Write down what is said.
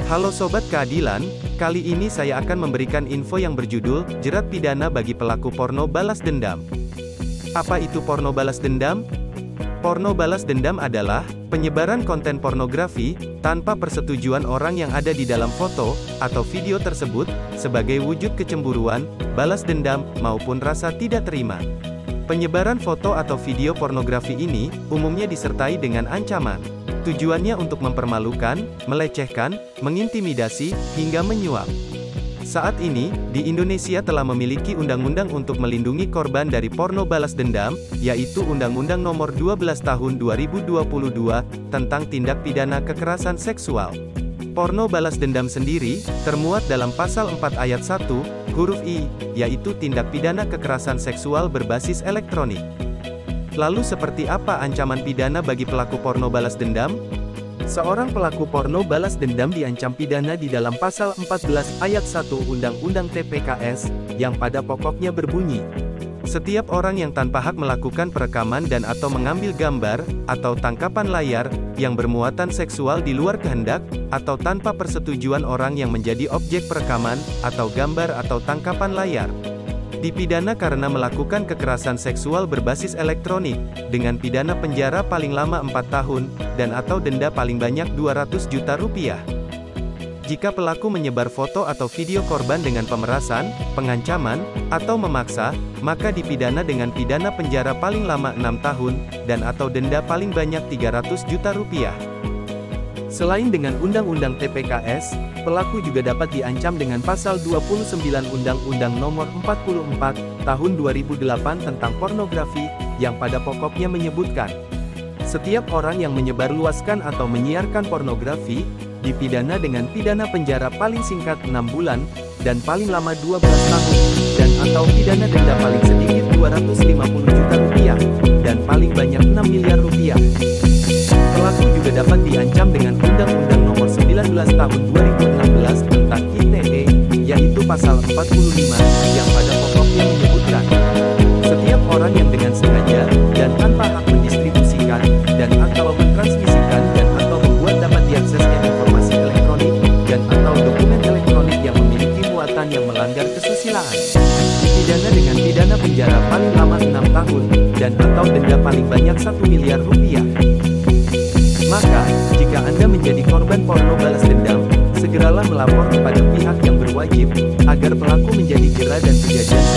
Halo Sobat Keadilan, kali ini saya akan memberikan info yang berjudul, Jerat Pidana bagi pelaku porno balas dendam. Apa itu porno balas dendam? Porno balas dendam adalah penyebaran konten pornografi tanpa persetujuan orang yang ada di dalam foto atau video tersebut sebagai wujud kecemburuan, balas dendam, maupun rasa tidak terima. Penyebaran foto atau video pornografi ini umumnya disertai dengan ancaman. Tujuannya untuk mempermalukan, melecehkan, mengintimidasi, hingga menyuap. Saat ini, di Indonesia telah memiliki undang-undang untuk melindungi korban dari porno balas dendam, yaitu Undang-Undang Nomor 12 Tahun 2022, tentang tindak pidana kekerasan seksual. Porno balas dendam sendiri, termuat dalam Pasal 4 Ayat 1, huruf I, yaitu tindak pidana kekerasan seksual berbasis elektronik. Lalu seperti apa ancaman pidana bagi pelaku porno balas dendam? Seorang pelaku porno balas dendam diancam pidana di dalam Pasal 14 Ayat 1 Undang-Undang TPKS, yang pada pokoknya berbunyi, setiap orang yang tanpa hak melakukan perekaman dan atau mengambil gambar, atau tangkapan layar, yang bermuatan seksual di luar kehendak, atau tanpa persetujuan orang yang menjadi objek perekaman, atau gambar atau tangkapan layar, dipidana karena melakukan kekerasan seksual berbasis elektronik, dengan pidana penjara paling lama 4 tahun, dan atau denda paling banyak 200 juta rupiah. Jika pelaku menyebar foto atau video korban dengan pemerasan, pengancaman, atau memaksa, maka dipidana dengan pidana penjara paling lama 6 tahun, dan atau denda paling banyak 300 juta rupiah. Selain dengan Undang-Undang TPKS, pelaku juga dapat diancam dengan Pasal 29 Undang-Undang Nomor 44, Tahun 2008 tentang pornografi, yang pada pokoknya menyebutkan, setiap orang yang menyebarluaskan atau menyiarkan pornografi, dipidana dengan pidana penjara paling singkat 6 bulan, dan paling lama 12 tahun, dan atau pidana denda paling sedikit 250 juta rupiah, dan paling banyak 6 miliar rupiah. Pelaku juga dapat diancam dengan Undang-Undang Nomor 19 Tahun 2016 tentang ITE, yaitu Pasal 45, yang pada pokoknya menyebutkan, setiap orang yang dengan sengaja, dan tanpa hak mendistribusikan, dan atau mentransmisikan, dan atau membuat dapat diaksesnya informasi elektronik, dan atau dokumen elektronik yang memiliki muatan yang melanggar kesusilaan, dipidana dengan pidana penjara paling lama 6 tahun, dan atau denda paling banyak 1 miliar rupiah. Maka, jika Anda menjadi korban porno balas dendam, segeralah melapor kepada pihak yang berwajib, agar pelaku menjadi jera dan kejadian